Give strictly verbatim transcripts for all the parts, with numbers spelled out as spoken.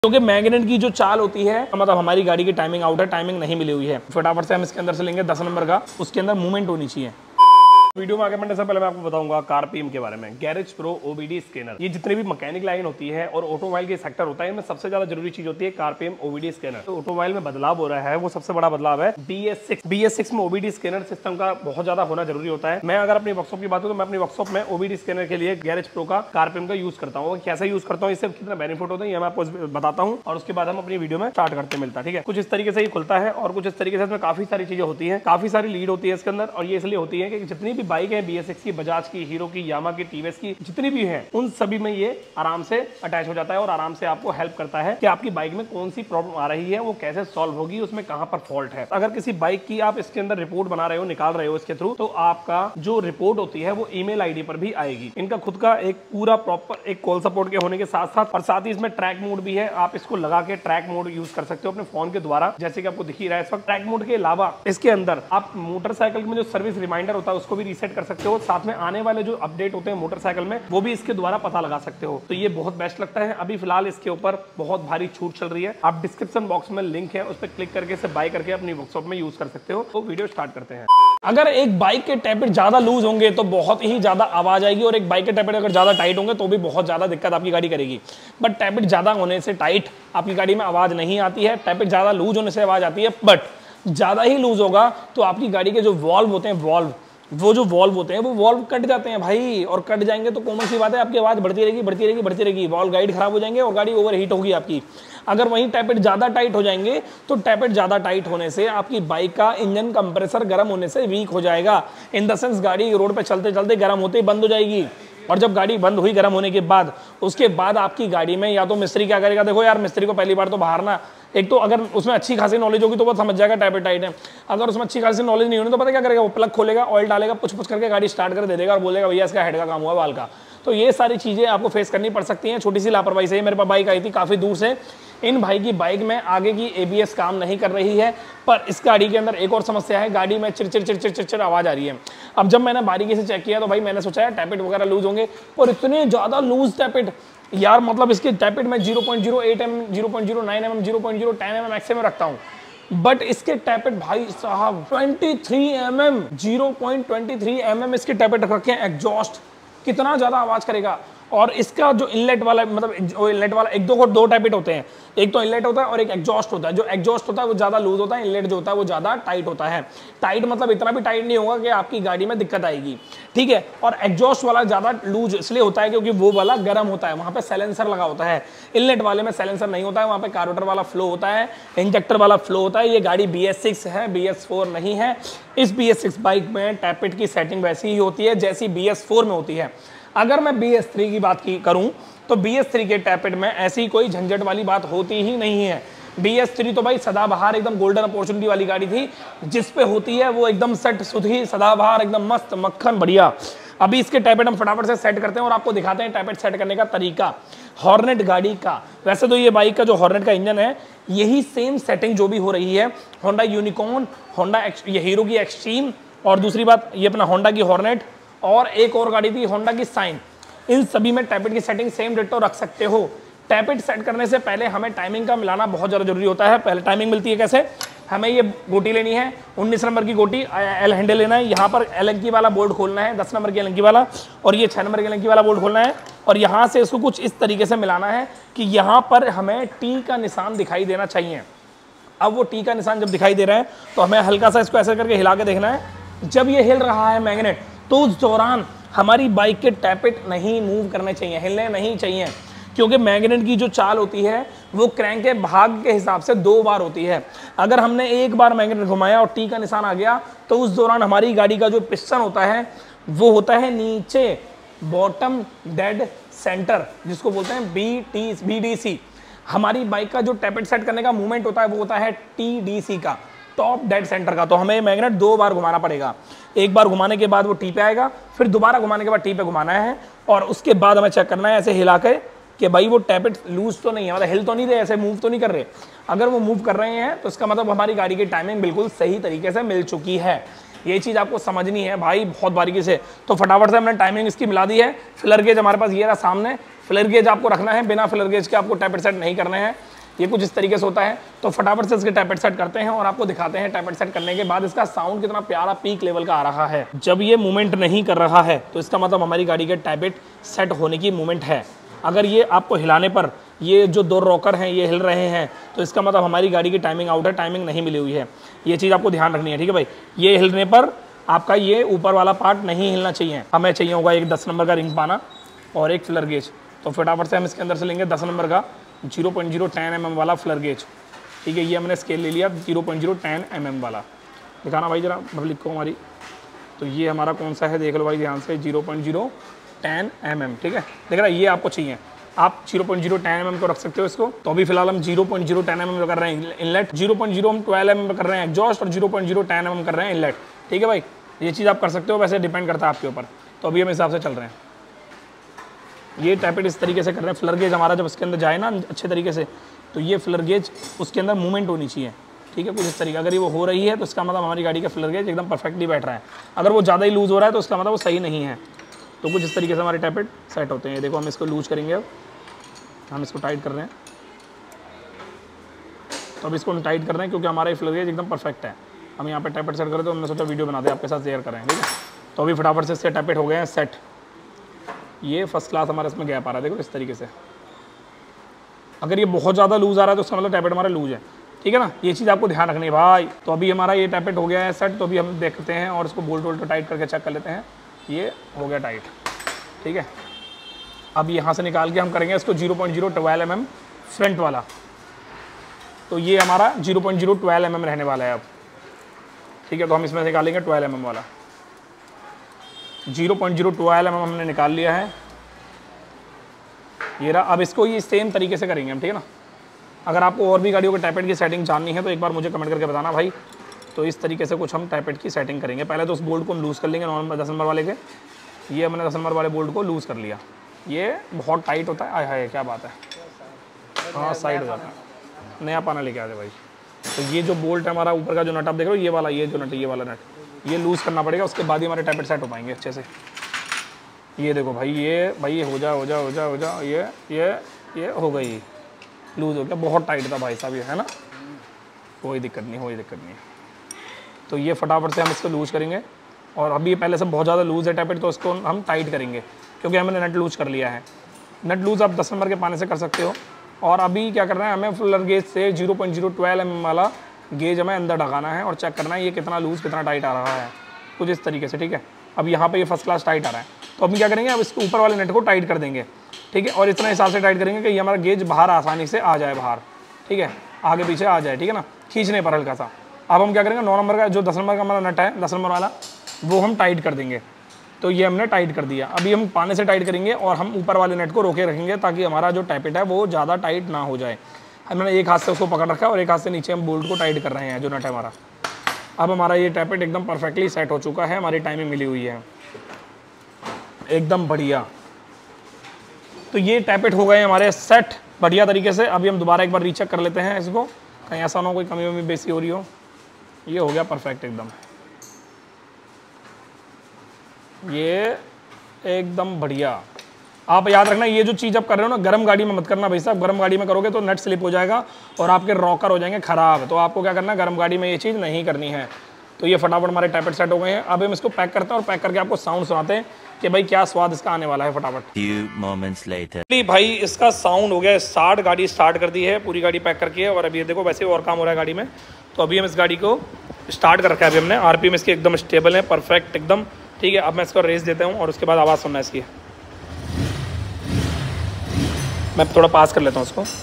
क्योंकि मैग्नेट की जो चाल होती है मतलब हमारी गाड़ी की टाइमिंग आउट है, टाइमिंग नहीं मिली हुई है। फटाफट से हम इसके अंदर से लेंगे दस नंबर का, उसके अंदर मूवमेंट होनी चाहिए। वीडियो में आगे बढ़ने से पहले मैं आपको बताऊंगा कारपीएम के बारे में। गैरेज प्रो ओबीडी स्कैनर, ये जितने भी मैकेनिक लाइन होती है और ऑटोमोबाइल के सेक्टर होता है, इनमें सबसे ज्यादा जरूरी चीज होती है कारपीएम ओबीडी स्कैनर। तो ऑटोमोबाइल में बदलाव हो रहा है, वो सबसे बड़ा बदलाव है B S six. B S six में ओबीडी स्कैनर सिस्टम का बहुत ज्यादा होना जरूरी होता है। मैं अगर अपनी वर्कशॉप की बात करूं तो मैं अपनी वर्कशॉप में ओबीडी स्कैनर के लिए गैरेज प्रो का कारपीएम का यूज करता हूँ। कैसे यूज करता हूँ, इससे कितना बेनिफिट होता है ये मैं आपको बताता हूँ और उसके बाद हम अपनी वीडियो में स्टार्ट करते मिलता है। ठीक है, कुछ इस तरीके से ये खुलता है और कुछ इस तरीके से इसमें काफी सारी चीजें होती है, काफी सारी लीड होती है इसके अंदर। और ये इसलिए होती है कि जितनी भी बाइक है बी एस सिक्स की, बजाज की, हीरो की, यामा की, टीवीएस की, जितनी भी हैं उन सभी में ये आराम से अटैच हो जाता है और आराम से आपको हेल्प करता है कि आपकी बाइक में कौन सी प्रॉब्लम आ रही है, वो कैसे सॉल्व होगी, उसमें कहां पर फॉल्ट है। अगर किसी बाइक की आप इसके अंदर रिपोर्ट बना रहे हो, निकाल रहे हो इसके थ्रू, तो आपका जो रिपोर्ट होती है वो ईमेल आईडी पर भी आएगी। इनका खुद का एक पूरा प्रॉपर एक कॉल सपोर्ट के होने के साथ साथ और साथ ही इसमें ट्रैक मोड भी है। आप इसको लगा के ट्रैक मोड यूज कर सकते हो अपने फोन के द्वारा, जैसे कि आपको दिख ही रहा है इस वक्त। ट्रैक मोड के अलावा इसके अंदर आप मोटरसाइकिल में जो सर्विस रिमाइंडर होता है उसको भी रीसेट कर सकते हो। साथ में आने वाले जो अपडेट होते हैं मोटरसाइकिल में वो भी इसके द्वारा पता लगा सकते हो। तो ये बहुत बेस्ट लगता है। अभी फिलहाल इसके ऊपर बहुत भारी छूट चल रही है। आप डिस्क्रिप्शन बॉक्स में लिंक है, उस पर क्लिक करके इसे बाय करके अपनी वर्कशॉप में यूज कर सकते हो। तो वीडियो स्टार्ट करते हैं। अगर एक बाइक के टैपिट ज्यादा लूज होंगे तो बहुत ही ज्यादा आवाज आएगी और एक बाइक के टैपिट अगर ज्यादा टाइट होंगे तो भी बहुत ज्यादा दिक्कत आपकी गाड़ी करेगी। बट टैपिट ज्यादा होने से टाइट आपकी गाड़ी में आवाज नहीं आती है, टैपिट ज्यादा लूज होने से आवाज आती है। बट ज्यादा ही लूज होगा तो आपकी गाड़ी के जो वॉल्व होते हैं, वॉल्व वो जो वॉल्व होते हैं वो वॉल्व कट जाते हैं भाई, और कट जाएंगे तो कॉमन सी बात है आपकी आवाज बढ़ती रहेगी बढ़ती रहेगी बढ़ती रहेगी। वॉल्व गाइड खराब हो जाएंगे और गाड़ी ओवर हीट होगी आपकी। अगर वहीं टैपिट ज्यादा टाइट हो जाएंगे तो टैपिट ज्यादा टाइट होने से आपकी बाइक का इंजन कंप्रेसर गर्म होने से वीक हो जाएगा। इन द सेंस गाड़ी रोड पे चलते चलते गर्म होते ही बंद हो जाएगी। और जब गाड़ी बंद हुई गर्म होने के बाद, उसके बाद आपकी गाड़ी में या तो मिस्त्री क्या करेगा, देखो यार मिस्त्री को पहली बार तो बाहर ना, एक तो अगर उसमें अच्छी खासी नॉलेज होगी तो वो समझ जाएगा टैपिट टाइट है। अगर उसमें अच्छी खासी नॉलेज नहीं होनी तो पता क्या करेगा, वो प्लग खोलेगा, ऑयल डालेगा, पुछ पुछ करके गाड़ी स्टार्ट कर दे देगा और बोलेगा भैया इसका हेड का काम हुआ बाल का। तो ये सारी चीजें आपको फेस करनी पड़ सकती हैं छोटी सी लापरवाही से। मेरे पास बाइक आई थी काफी दूर से, इन भाई की बाइक में आगे की एबीएस काम नहीं कर रही है। पर इस गाड़ी के अंदर एक और समस्या है, गाड़ी में चिरचिर चिरचिर चिरचिर आवाज आ रही है। अब जब मैंने बारीकी से चेक किया तो भाई मैंने सोचा है टैपिट वगैरह लूज होंगे, और इतने ज्यादा लूज टैपिट यार, मतलब इसके टैपिट में zero point zero eight M, zero point zero nine M, zero point zero ten M X में रखता हूँ। बट इसके टैपिट भाई साहब तेईस M M, zero point two three M M इसके टैपिट रखे हैं। एग्जॉस्ट कितना ज्यादा आवाज करेगा। और इसका जो इनलेट वाला मतलब इनलेट वाला एक दो को दो टैपिट होते हैं, एक तो इनलेट होता है और एक एग्जॉस्ट होता है। जो एग्जॉस्ट होता है वो ज्यादा लूज होता है, इनलेट जो होता है वो ज्यादा टाइट होता है। टाइट मतलब इतना भी टाइट नहीं होगा कि आपकी गाड़ी में दिक्कत आएगी, ठीक है। और एग्जॉस्ट वाला ज्यादा लूज इसलिए होता है क्योंकि वो वाला गर्म होता है, वहां पे साइलेंसर लगा होता है। इनलेट वाले में साइलेंसर नहीं होता है, वहां पे कार्बोरेटर वाला फ्लो होता है, इंजेक्टर वाला फ्लो होता है। ये गाड़ी बी एस सिक्स है, बी एस फोर नहीं है। इस बी एस सिक्स बाइक में टैपिट की सेटिंग वैसी ही होती है जैसी बी एस फोर में होती है। अगर मैं बी एस थ्री की बात की करूं तो बी एस थ्री के टैपिट में ऐसी कोई झंझट वाली बात होती ही नहीं है। बी एस थ्री तो भाई सदाबहार एकदम गोल्डन अपॉर्चुनिटी वाली गाड़ी थी, जिस पे होती है वो एकदम सेट सुधी सदाबहार एकदम मस्त मक्खन बढ़िया। अभी इसके टैपिट हम फटाफट से सेट करते हैं और आपको दिखाते हैं टैपिट सेट करने का तरीका हॉर्नेट गाड़ी का। वैसे तो ये बाइक का जो हॉर्नेट का इंजन है यही सेम सेटिंग जो भी हो रही है होंडा यूनिकॉर्न, होंडा ये हीरो की एक्सट्रीम, और दूसरी बात ये अपना होंडा की हॉर्नेट, और एक और गाड़ी थी होंडा की साइन। इन सभी में टैपिट की सेटिंग सेम डिट्टो रख सकते हो। टैपिट सेट करने से पहले हमें टाइमिंग का मिलाना बहुत ज़्यादा जरूरी होता है। पहले टाइमिंग मिलती है कैसे, हमें ये गोटी लेनी है, उन्नीस नंबर की गोटी, एल हैंडल लेना है, यहाँ पर एलंकी वाला बोल्ट खोलना है, दस नंबर की एलंकी वाला, और ये छः नंबर की एलंकी वाला बोल्ट खोलना है। और यहाँ से इसको कुछ इस तरीके से मिलाना है कि यहाँ पर हमें टी का निशान दिखाई देना चाहिए। अब वो टी का निशान जब दिखाई दे रहा है तो हमें हल्का सा इसको ऐसे करके हिला के देखना है। जब ये हिल रहा है मैग्नेट तो उस दौरान हमारी बाइक के टैपिट नहीं मूव करने चाहिए, हिलने नहीं चाहिए, क्योंकि मैग्नेट की जो चाल होती है वो क्रैंक के भाग के हिसाब से दो बार होती है। अगर हमने एक बार मैग्नेट घुमाया और टी का निशान आ गया तो उस दौरान हमारी गाड़ी का जो पिस्टन होता है वो होता है नीचे, बॉटम डेड सेंटर, जिसको बोलते हैं B T B D C. हमारी बाइक का जो टैपिट सेट करने का मूवमेंट होता है वो होता है टी डी सी का, टॉप डेड सेंटर का। तो हमें मैग्नेट दो बार घुमाना पड़ेगा। एक बार घुमाने के बाद वो टी पे आएगा, फिर दोबारा घुमाने के बाद टी पे घुमाना है, और उसके बाद हमें चेक करना है ऐसे हिला के कि भाई वो टैपिट लूज तो नहीं है, मतलब हिल तो नहीं रहे, ऐसे मूव तो नहीं कर रहे। अगर वो मूव कर रहे हैं तो इसका मतलब हमारी गाड़ी की टाइमिंग बिल्कुल सही तरीके से मिल चुकी है। ये चीज़ आपको समझनी है भाई बहुत बारीकी से। तो फटाफट से हमने टाइमिंग इसकी मिला दी है। फिलर गेज हमारे पास ये रहा सामने, फिलर गेज आपको रखना है, बिना फिलर गेज के आपको टैपिट सेट नहीं करने हैं। ये कुछ इस तरीके से होता है। तो फटाफट से इसके टैपेट सेट करते हैं और आपको दिखाते हैं टैपेट सेट करने के बाद इसका साउंड कितना प्यारा पीक लेवल का आ रहा है। जब ये मूवमेंट नहीं कर रहा है तो इसका मतलब हमारी गाड़ी के टैपेट सेट होने की मूवमेंट है। अगर ये आपको हिलाने पर ये जो दो रॉकर हैं ये हिल रहे हैं तो इसका मतलब हमारी गाड़ी की टाइमिंग आउट है, टाइमिंग नहीं मिली हुई है। ये चीज़ आपको ध्यान रखनी है, ठीक है भाई। ये हिलने पर आपका ये ऊपर वाला पार्ट नहीं हिलना चाहिए। हमें चाहिए होगा एक दस नंबर का रिंग पाना और एक फ्लर गेज। तो फटाफट से हम इसके अंदर से लेंगे दस नंबर का zero point zero ten M M वाला फ्लर गेज, ठीक है। ये हमने स्केल ले लिया zero point zero ten M M वाला। दिखाना भाई जरा पब्लिक को हमारी। तो ये हमारा कौन सा है देख लो भाई ध्यान से, zero point zero ten M M, ठीक है। देख रहा है ये आपको चाहिए, आप zero point zero ten M M को रख सकते हो इसको। तो अभी फिलहाल हम zero point zero ten M M कर रहे हैं इनलेट, जीरो पॉइंट जीरो हम ट्वेल्व एम एम कर रहे हैं एग्जॉस्ट और zero point zero ten M M कर रहे हैं इनलेट, ठीक है भाई। ये चीज़ आप कर सकते हो, वैसे डिपेंड करता है आपके ऊपर। तो अभी हम हिसाब से चल रहे हैं। ये टैपेट इस तरीके से कर रहे हैं। फ्लर गेज हमारा जब इसके अंदर जाए ना अच्छे तरीके से तो ये फ्लर गेज उसके अंदर मूवमेंट होनी चाहिए, ठीक है। कुछ इस तरीके अगर ये वो हो रही है तो इसका मतलब हमारी गाड़ी का फ्लर गेज एकदम परफेक्टली बैठ रहा है। अगर वो ज़्यादा ही लूज़ हो रहा है तो उसका मतलब वो सही नहीं है। तो कुछ इस तरीके से हमारे टैपेट सेट होते हैं। देखो हम इसको लूज करेंगे, अब हम इसको टाइट कर रहे हैं। तो अब इसको हम टाइट कर रहे हैं क्योंकि हमारा ये फ्लर गेज एकदम परफेक्ट है। हम यहाँ पे टैपेट सेट करें तो हमने सोचा वीडियो बना दे आपके साथ शेयर करें, ठीक है। तो अभी फटाफट से इससे टैपेट हो गए हैं सेट। ये फर्स्ट क्लास हमारा इसमें गैप आ रहा है, देखो इस तरीके से। अगर ये बहुत ज़्यादा लूज़ आ रहा है तो उसका मतलब टैपेट हमारा लूज़ है, ठीक है ना। ये चीज़ आपको ध्यान रखनी है भाई। तो अभी हमारा ये टैपेट हो गया है सेट। तो अभी हम देखते हैं और इसको बोल्ट वोल्ट टाइट करके चेक कर लेते हैं। ये हो गया टाइट, ठीक है। अब यहाँ से निकाल के हम करेंगे इसको zero point zero twelve M M front वाला। तो ये हमारा zero point zero twelve M M रहने वाला है अब, ठीक है। तो हम इसमें निकालेंगे ट्वेल्व एम एम वाला। Zero point zero twelve M M हमने निकाल लिया है, ये रहा। अब इसको ये सेम तरीके से करेंगे हम, ठीक है ना। अगर आपको और भी गाड़ियों के टैपेट की सेटिंग जाननी है तो एक बार मुझे कमेंट करके बताना भाई। तो इस तरीके से कुछ हम टैपेट की सेटिंग करेंगे। पहले तो उस बोल्ट को हम लूज़ कर लेंगे नॉर्मल दस नंबर वाले के। ये हमने दस नंबर वाले बोल्ट को लूज़ कर लिया। ये बहुत टाइट होता है, आय हाय क्या बात है, हाँ साइड हो जाता है। नया पाना लेके आ जाए भाई। तो ये जो बोल्ट है हमारा ऊपर का जो नट आप देख रहे हो, ये वाला, ये जो नट, ये वाला नट, ये लूज़ करना पड़ेगा। उसके बाद ही हमारे टैपेट सेट हो पाएंगे अच्छे से। ये देखो भाई, ये भाई ये हो जा हो जा हो जा हो जा ये ये ये हो गई, लूज़ हो गया। बहुत टाइट था भाई साहब ये, है ना। कोई दिक्कत नहीं, कोई दिक्कत नहीं। तो ये फटाफट से हम इसको लूज़ करेंगे। और अभी पहले से बहुत ज़्यादा लूज़ है टैपेट तो इसको हम टाइट करेंगे क्योंकि हमने नट लूज़ कर लिया है। नट लूज़ आप दस नंबर के पाने से कर सकते हो। और अभी क्या करना है, हमें फ्लर गेज से zero point zero twelve M M वाला गेज हमें अंदर ढकाना है और चेक करना है ये कितना लूज़ कितना टाइट आ रहा है, कुछ इस तरीके से, ठीक है। अब यहाँ पे ये फर्स्ट क्लास टाइट आ रहा है। तो अभी क्या करेंगे, अब इसके ऊपर वाले नट को टाइट कर देंगे, ठीक है। और इतना हिसाब से टाइट करेंगे कि ये हमारा गेज बाहर आसानी से आ जाए बाहर, ठीक है, आगे पीछे आ जाए, ठीक है ना, खींचने पर हल्का सा। अब हम क्या करेंगे, नौ नंबर का जो दस नंबर का हमारा नट है, दस नंबर वाला, वो हम टाइट कर देंगे। तो ये हमने टाइट कर दिया। अभी हम पाने से टाइट करेंगे और हम ऊपर वाले नट को रोके रखेंगे ताकि हमारा जो टैपेट है वो ज़्यादा टाइट ना हो जाए। हमने एक हाथ से उसको पकड़ रखा है और एक हाथ से नीचे हम बोल्ट को टाइट कर रहे हैं जो नट है हमारा। अब हमारा ये टैपेट एकदम परफेक्टली सेट हो चुका है, हमारी टाइमिंग मिली हुई है एकदम बढ़िया। तो ये टैपेट हो गए हमारे सेट बढ़िया तरीके से। अभी हम दोबारा एक बार रीचेक कर लेते हैं इसको, कहीं ऐसा ना हो कोई कमी वमी बेसी हो रही हो। ये हो गया परफेक्ट एकदम, ये एकदम बढ़िया। आप याद रखना ये जो चीज़ आप कर रहे हो ना, गर्म गाड़ी में मत करना भाई साहब। गर्म गाड़ी में करोगे तो नट स्लिप हो जाएगा और आपके रॉकर हो जाएंगे ख़राब। तो आपको क्या करना है, गर्म गाड़ी में ये चीज़ नहीं करनी है। तो ये फटाफट हमारे टैपेट सेट हो गए हैं। अब हम इसको पैक करते हैं और पैक करके आपको साउंड सुनाते हैं कि भाई क्या स्वाद इसका आने वाला है फटाफट। Few moments later. भाई इसका साउंड हो गया स्टार्ट, गाड़ी स्टार्ट कर दी है, पूरी गाड़ी पैक करके है। और अभी ये देखो वैसे और काम हो रहा है गाड़ी में। तो अभी हम इस गाड़ी को स्टार्ट कर रखा है अभी हमने। आरपीएम इसकी एकदम स्टेबल है, परफेक्ट एकदम, ठीक है। अब मैं इसको रेस देता हूँ और उसके बाद आवाज़ सुनना है इसकी। मैं थोड़ा पास कर लेता हूँ उसको।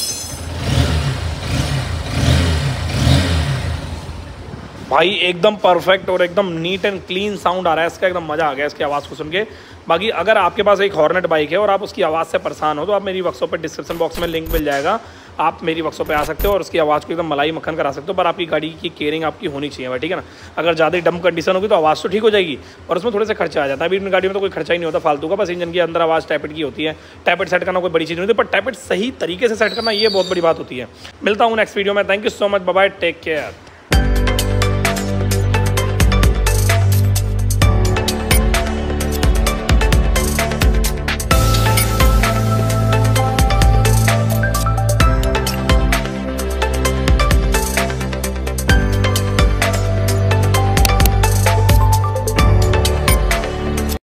भाई एकदम परफेक्ट और एकदम नीट एंड क्लीन साउंड आ रहा है इसका, एकदम मज़ा आ गया इसकी आवाज़ को सुन के। बाकी अगर आपके पास एक हॉर्नेट बाइक है और आप उसकी आवाज़ से परेशान हो तो आप मेरी वर्कशॉप पे डिस्क्रिप्शन बॉक्स में लिंक मिल जाएगा, आप मेरी वर्कशॉप पे आ सकते हो और उसकी आवाज़ को एकदम मलाई मक्खन करा सकते हो। पर आपकी गाड़ी की केयरिंग आपकी होनी चाहिए भाई, ठीक है ना। अगर ज़्यादा डम कंडीशन होगी तो आवाज़ तो ठीक हो जाएगी और उसमें थोड़े से खर्चा आ जाता है। अभी इन गाड़ी में तो कोई खर्चा ही नहीं होता फालतू का, बस इंजन के अंदर आवाज़ टैपेट की होती है। टैपेट सेट करना कोई बड़ी चीज़ नहीं होती, पर टैपेट सही तरीके से सेट करना ये बहुत बड़ी बात होती है। मिलता हूँ नेक्स्ट वीडियो में। Thank you so much, bye bye, take care.